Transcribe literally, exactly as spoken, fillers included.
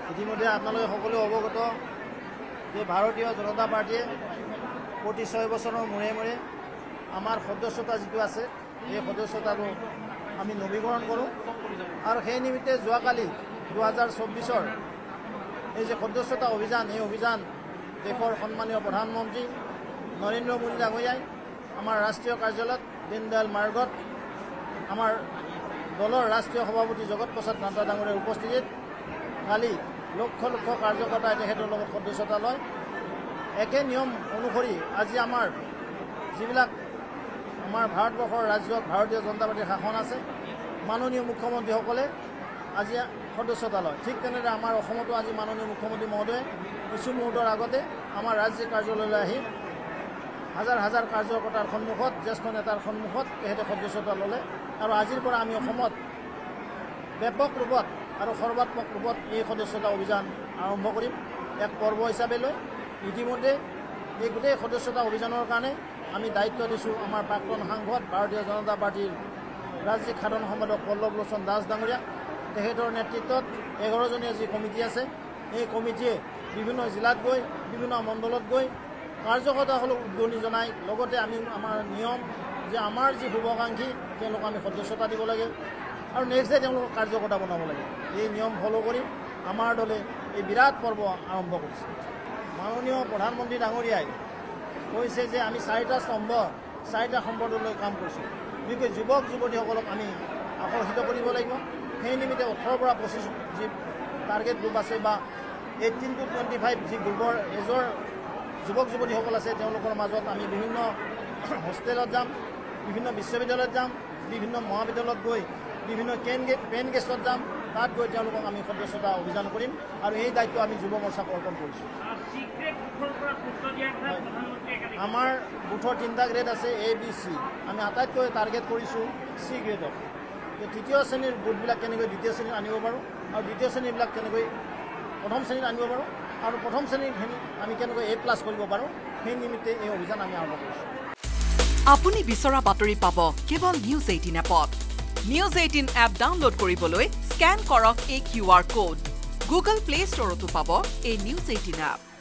ইতিমধ্যে আপোনালোকে সকলো অৱগত যে ভাৰতীয় জনতা পাৰ্টিয়ে প্ৰতি ছয় বছৰৰ মূৰে মূৰে আমাৰ সদস্যতা যিটো আছে এই সদস্যতাটো আমি নৱীকৰণ কৰোঁ আৰু সেই নিমিত্তে যোৱাকালি দুহেজাৰ চৌব্বিছৰ এই যে সদস্যতা অভিযান এই অভিযান দেশৰ সন্মানীয় প্ৰধানমন্ত্ৰী নৰেন্দ্ৰ মোদী ডাঙৰীয়াই আমাৰ ৰাষ্ট্ৰীয় কাৰ্যালয়ত দীনদয়াল মাৰ্গত আমাৰ দলৰ ৰাষ্ট্ৰীয় সভাপতি জগত প্ৰসাদ নাড্ডা ডাঙৰীয়াৰ উপস্থিতিত কালি লক্ষ লক্ষ কাৰ্যকৰ্তাই তেখেতৰ লগত সদস্যতা লয়। একে নিয়ম অনুসৰি আজি আমাৰ যিবিলাক আমাৰ ভাৰতবৰ্ষৰ ৰাজ্যত ভাৰতীয় জনতা পাৰ্টীৰ শাসন আছে মাননীয় মুখ্যমন্ত্ৰীসকলে আজি সদস্যতা লয়। ঠিক তেনেদৰে আমাৰ অসমতো আজি মাননীয় মুখ্যমন্ত্ৰী মহোদয়ে কিছু মুহূৰ্তৰ আগতে আমাৰ ৰাজ্যিক কাৰ্যালয়লৈ আহি হাজাৰ হাজাৰ কাৰ্যকৰ্তাৰ সন্মুখত জ্যেষ্ঠ নেতাৰ সন্মুখত তেখেতে সদস্যতা ল'লে আৰু আজিৰ পৰা আমি অসমত ব্যাপক ৰূপত আৰু সৰ্বাত্মক ৰূপত এই সদস্যতা অভিযান আৰম্ভ কৰিম এক পৰ্ব হিচাপে লৈ। ইতিমধ্যে এই গোটেই সদস্যতা অভিযানৰ কাৰণে আমি দায়িত্ব দিছোঁ আমাৰ প্ৰাক্তন সাংসদ ভাৰতীয় জনতা পাৰ্টীৰ ৰাজ্যিক সাধাৰণ সম্পাদক পল্লৱ লোচন দাস ডাঙৰীয়া তেখেতৰ নেতৃত্বত এঘাৰজনীয়া যি কমিটি আছে এই কমিটিয়ে বিভিন্ন জিলাত গৈ বিভিন্ন মণ্ডলত গৈ কাৰ্যকৰ্তাসকলক উদ্গনি জনাই লগতে আমি আমাৰ নিয়ম যে আমাৰ যি শুভাকাংক্ষী তেওঁলোকক আমি সদস্যতা দিব লাগে আৰু নেক্সট ডে তেওঁলোকক কাৰ্যকৰ্তা বনাব লাগে। এই নিয়ম ফ'ল' কৰি আমাৰ দলে এই বিৰাট পৰ্ব আৰম্ভ কৰিছে। মাননীয় প্ৰধানমন্ত্ৰী ডাঙৰীয়াই কৈছে যে আমি চাৰিটা স্তম্ভ চাৰিটা সম্পদলৈ কাম কৰিছোঁ। বিশেষকৈ যুৱক যুৱতীসকলক আমি আকৰ্ষিত কৰিব লাগিব। সেই নিমিত্তে ওঠৰৰ পৰা পঁচিছ যি টাৰ্গেট গ্ৰুপ আছে বা এইটিন টু টুৱেণ্টি ফাইভ যি গ্ৰুপৰ এজৰ যুৱক যুৱতীসকল আছে তেওঁলোকৰ মাজত আমি বিভিন্ন হোষ্টেলত যাম, বিভিন্ন বিশ্ববিদ্যালয়ত যাম, বিভিন্ন মহাবিদ্যালয়ত গৈ বিভিন্ন কেন গে পেন গেষ্টত যাম, তাত গৈ তেওঁলোকক আমি সদস্যতা অভিযান কৰিম আৰু এই দায়িত্ব আমি যুৱ মৰ্চাক অৰ্পণ কৰিছোঁ। আমাৰ বুথৰ তিনিটা গ্ৰেড আছে এ বি চি, আমি আটাইতকৈ টাৰ্গেট কৰিছোঁ চি গ্ৰেডক। তৃতীয় শ্ৰেণীৰ বুথবিলাক কেনেকৈ দ্বিতীয় শ্ৰেণীত আনিব পাৰোঁ আৰু দ্বিতীয় শ্ৰেণীবিলাক কেনেকৈ প্ৰথম শ্ৰেণীত আনিব পাৰোঁ আৰু প্ৰথম শ্ৰেণীখিনি আমি কেনেকৈ এ প্লাছ কৰিব পাৰোঁ সেই নিমিত্তে এই অভিযান আমি আৰম্ভ কৰিছোঁ। আপুনি বিচৰা বাতৰি পাব কেৱল নিউজ এইটিন এপত। নিউজ এইটিন এপ ডাউনলোড কৰিবলৈ স্কেন কৰক এই Q R code. Google play ষ্টৰতো পাব এই নিউজ এইটিন এপ।